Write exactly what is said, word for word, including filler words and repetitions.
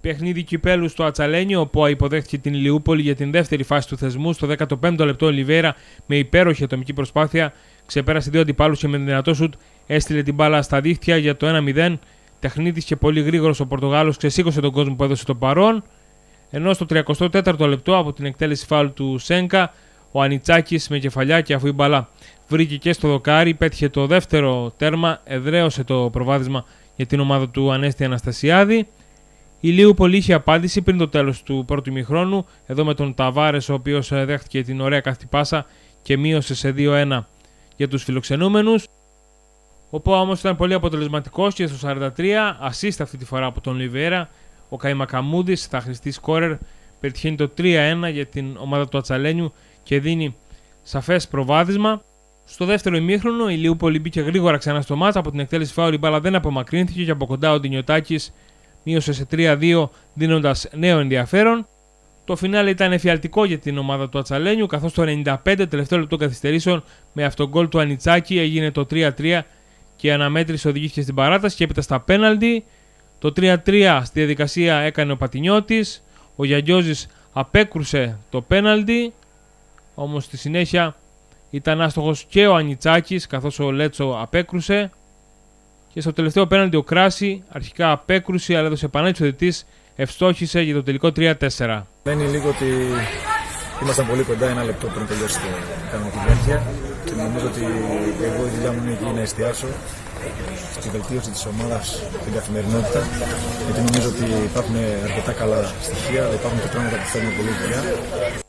Παιχνίδι κυπέλου στο Ατσαλένιο, όπου υποδέχτηκε την Ηλιούπολη για την δεύτερη φάση του θεσμού. Στο δέκατο πέμπτο λεπτό, ο Ολιβέρα με υπέροχη ατομική προσπάθεια ξεπέρασε δύο αντιπάλους και με δυνατό σουτ έστειλε την μπάλα στα δίχτυα για το ένα μηδέν. Τεχνίτης και πολύ γρήγορος ο Πορτογάλος ξεσήκωσε τον κόσμο που έδωσε το παρόν. Ενώ στο τριακοστό τέταρτο λεπτό, από την εκτέλεση φάουλ του Σένκα, ο Ανιτσάκης με κεφαλιά και αφού η μπάλα βρήκε και στο δοκάρι, πέτυχε το δεύτερο τέρμα, εδραίωσε το προβάδισμα για την ομάδα του Ανέστη Αναστασιάδη. Η Ηλιούπολη είχε απάντηση πριν το τέλος του πρώτου ημιχρόνου, εδώ με τον Ταβάρες, ο οποίος δέχτηκε την ωραία καθτη πάσα και μείωσε σε δύο ένα για τους φιλοξενούμενους. Ο ΠΟΑ όμως ήταν πολύ αποτελεσματικός και στο σαράντα τρία, assist αυτή τη φορά από τον Ολιβέρα, ο Καϊμακαμούδης θα χρηστεί σκόρερ, πετυχαίνει το τρία ένα για την ομάδα του Ατσαλένιου και δίνει σαφές προβάδισμα. Στο δεύτερο ημίχρονο η Ηλιούπολη μπήκε γρήγορα ξανά στο μάτς, από την εκτέλεση φάουλ η μπάλα δεν απομακρύνθηκε και από κοντά ο Ντινιωτάκης μείωσε σε τρία δύο, δίνοντας νέο ενδιαφέρον. Το φινάλε ήταν εφιαλτικό για την ομάδα του Ατσαλένιου, καθώς το ενενήντα πέντε, τελευταίο λεπτό καθυστερήσεων, με αυτογκόλ του Ανιτσάκη έγινε το τρία τρία και η αναμέτρηση οδηγήθηκε στην παράταση και έπειτα στα πέναλτι. Το τρία τρία στη διαδικασία έκανε ο Πατινιώτης, ο Γιαγιώζης απέκρουσε το πέναλτι, όμως στη συνέχεια ήταν άστοχος και ο Ανιτσάκης, καθώς ο Λέτσο απέκρουσε. Και στο τελευταίο πέναλτι ο Κράση αρχικά απέκρουσε, αλλά έδωσε επανάληψη ο διαιτητής, ευστόχησε για το τελικό τρία τέσσερα. Μένει λίγο ότι ήμασταν πολύ κοντά, ένα λεπτό πριν τελειώσει την κανονική διάρκεια και νομίζω ότι εγώ η δουλειά μου είναι εκεί να εστιάσω στη βελτίωση της ομάδας στην καθημερινότητα, γιατί νομίζω ότι υπάρχουν αρκετά καλά στοιχεία, αλλά υπάρχουν και πράγματα που θέλουν πολύ δουλειά.